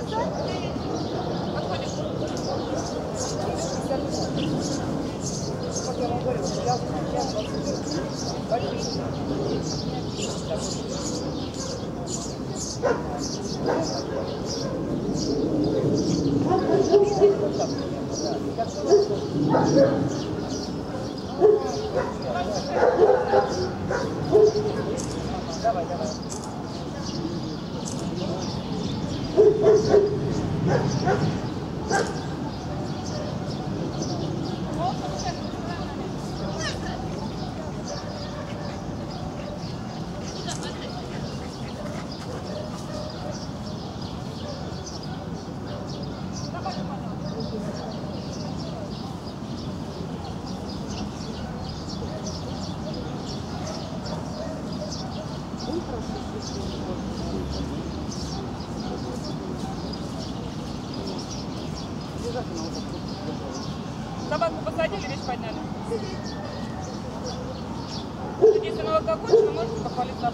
Как я вам говорил, я давай, давай. Собаку посадили, вещь подняли. Если мы вот закончим, можете похвалиться.